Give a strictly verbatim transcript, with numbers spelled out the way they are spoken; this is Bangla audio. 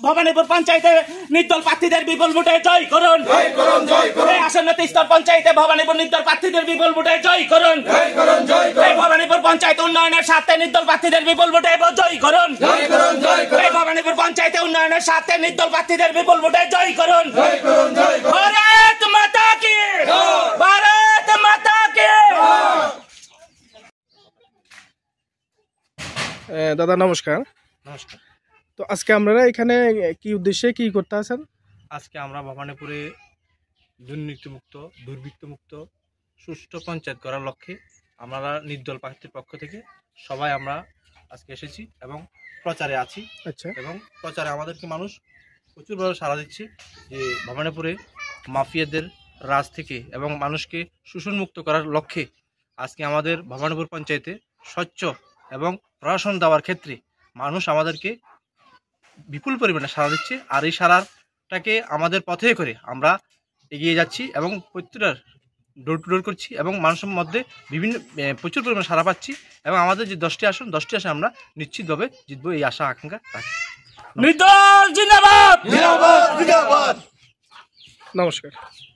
ভবানীপুর পঞ্চায়েতে নির্দল প্রার্থীদের বিপুল ভোটে জয় করুন। এই আসন্ন তিস্তর পঞ্চায়েতে ভবানীপুর নির্দল প্রার্থীদের বিপুল ভোটে জয় করুন। এই ভবানীপুর পঞ্চায়েত উন্নয়নের স্বার্থে নির্দল প্রার্থীদের বিপুল ভোটে জয় করুন। এই ভবানীপুর পঞ্চায়েতে উন্নয়নের স্বার্থে নির্দল প্রার্থীদের বিপুল ভোটে জয় করুন। ভারত মাতা কি, ভারত মাতা কি। দাদা নমস্কার। নমস্কার। তো আজকে আপনারা এখানে কি উদ্দেশ্যে কি করতে আছেন? আজকে আমরা ভবানীপুরে দুর্নীতিমুক্ত, দুর্বৃত্তমুক্ত, সুষ্ঠু পঞ্চায়েত করার লক্ষ্যে আমরা নির্দল প্রার্থীর পক্ষ থেকে সবাই আমরা আজকে এসেছি এবং প্রচারে আছি। আচ্ছা। এবং প্রচারে আমাদেরকে মানুষ প্রচুরভাবে সাড়া দিচ্ছে যে ভবানীপুরে মাফিয়াদের রাজ থেকে এবং মানুষকে শোষণমুক্ত করার লক্ষ্যে আজকে আমাদের ভবানীপুর পঞ্চায়েতে স্বচ্ছ এবং প্রশাসন দেওয়ার ক্ষেত্রে মানুষ আমাদেরকে বিপুল পরিমাণে সাড়া দিচ্ছে। আর এই সাড়াটাকে আমাদের পথে করে আমরা এগিয়ে যাচ্ছি এবং প্রত্যেকটা ডোর টু ডোর করছি এবং মানুষের মধ্যে বিভিন্ন প্রচুর পরিমাণে সাড়া পাচ্ছি এবং আমাদের যে দশটি আসন দশটি আসনে আমরা নিশ্চিতভাবে জিতবো এই আশা আকাঙ্ক্ষা রাখি। নির্দল জিন্দাবাদ। নমস্কার।